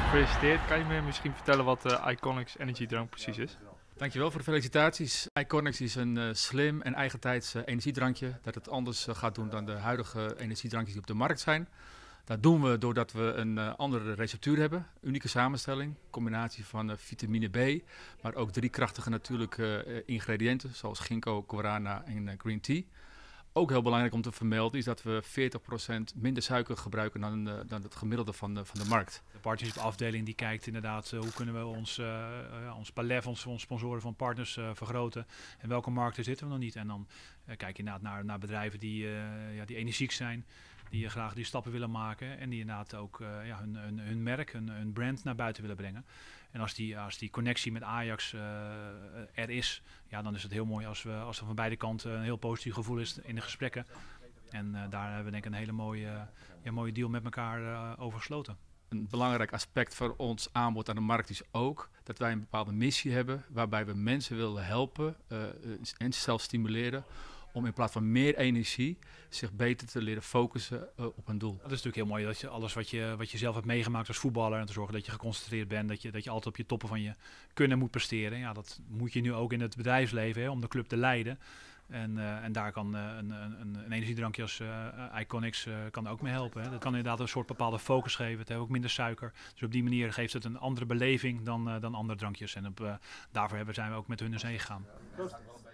Gefeliciteerd. Kan je me misschien vertellen wat Iconics Energy Drank precies is? Dankjewel voor de felicitaties. Iconics is een slim en eigentijds energiedrankje dat het anders gaat doen dan de huidige energiedrankjes die op de markt zijn. Dat doen we doordat we een andere receptuur hebben, unieke samenstelling, combinatie van vitamine B, maar ook 3 krachtige natuurlijke ingrediënten zoals ginkgo, guarana en green tea. Ook heel belangrijk om te vermelden is dat we 40% minder suiker gebruiken dan het gemiddelde van de markt. De partnership afdeling die kijkt inderdaad hoe kunnen we ons palet van ons sponsoren van partners vergroten. En welke markten zitten we nog niet. En dan kijk je inderdaad naar bedrijven die energiek zijn. Die graag die stappen willen maken en die inderdaad ook hun merk, hun brand naar buiten willen brengen. En als die connectie met Ajax er is, ja, dan is het heel mooi als er van beide kanten een heel positief gevoel is in de gesprekken. En daar hebben we denk ik een hele mooie deal met elkaar over gesloten. Een belangrijk aspect voor ons aanbod aan de markt is ook dat wij een bepaalde missie hebben waarbij we mensen willen helpen en zelfs stimuleren om in plaats van meer energie zich beter te leren focussen op een doel. Dat is natuurlijk heel mooi dat je alles wat je zelf hebt meegemaakt als voetballer en te zorgen dat je geconcentreerd bent, dat je altijd op je toppen van je kunnen moet presteren. Ja, dat moet je nu ook in het bedrijfsleven om de club te leiden. En daar kan een energiedrankje als Iconics kan ook mee helpen. Hè. Dat kan inderdaad een soort bepaalde focus geven. Het heeft ook minder suiker. Dus op die manier geeft het een andere beleving dan andere drankjes. En daarvoor zijn we ook met hun in zee gegaan.